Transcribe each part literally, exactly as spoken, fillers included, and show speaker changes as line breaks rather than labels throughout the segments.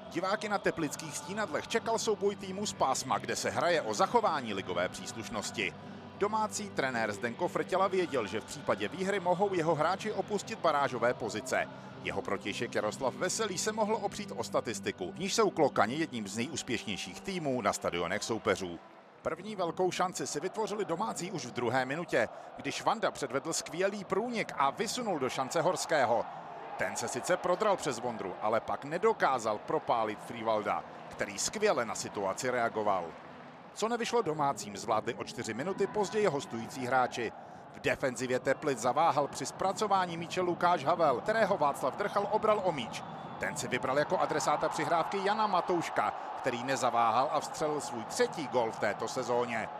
Diváky na teplických Stínadlech čekal souboj týmu z pásma, kde se hraje o zachování ligové příslušnosti. Domácí trenér Zdenko Frtěla věděl, že v případě výhry mohou jeho hráči opustit barážové pozice. Jeho protějšek Jaroslav Veselý se mohl opřít o statistiku, v níž jsou Klokani jedním z nejúspěšnějších týmů na stadionech soupeřů. První velkou šanci si vytvořili domácí už v druhé minutě, když Vanda předvedl skvělý průnik a vysunul do šance Horského. Ten se sice prodral přes Vondru, ale pak nedokázal propálit Frivalda, který skvěle na situaci reagoval. Co nevyšlo domácím, zvládli o čtyři minuty později hostující hráči. V defenzivě Teplic zaváhal při zpracování míče Lukáš Havel, kterého Václav Drchal obral o míč. Ten si vybral jako adresáta přihrávky Jana Matouška, který nezaváhal a vstřelil svůj třetí gol v této sezóně.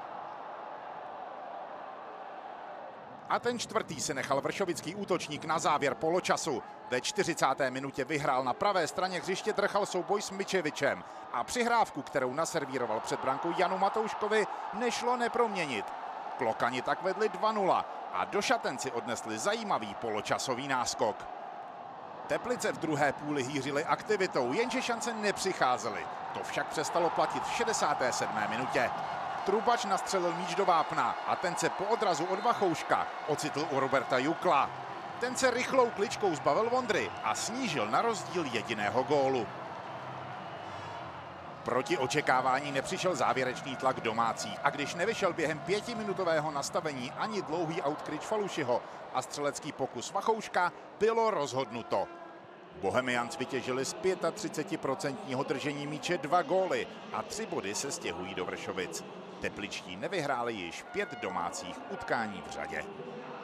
A ten čtvrtý se nechal vršovický útočník na závěr poločasu. Ve čtyřicáté minutě vyhrál na pravé straně hřiště Drchal souboj s Mičevičem a přihrávku, kterou naservíroval před brankou Janu Matouškovi, nešlo neproměnit. Klokani tak vedli dva nula a do Šatenci odnesli zajímavý poločasový náskok. Teplice v druhé půli hýřily aktivitou, jenže šance nepřicházely. To však přestalo platit v šedesáté sedmé minutě. Trubač nastřelil míč do vápna a ten se po odrazu od Vachouška ocitl u Roberta Jukla. Ten se rychlou kličkou zbavil Vondry a snížil na rozdíl jediného gólu. Proti očekávání nepřišel závěrečný tlak domácích a když nevyšel během pětiminutového nastavení ani dlouhý outkryč Falušiho a střelecký pokus Vachouška, bylo rozhodnuto. Bohemians vytěžili z třicet pět procent držení míče dva góly a tři body se stěhují do Vršovic. Tepličtí nevyhráli již pět domácích utkání v řadě.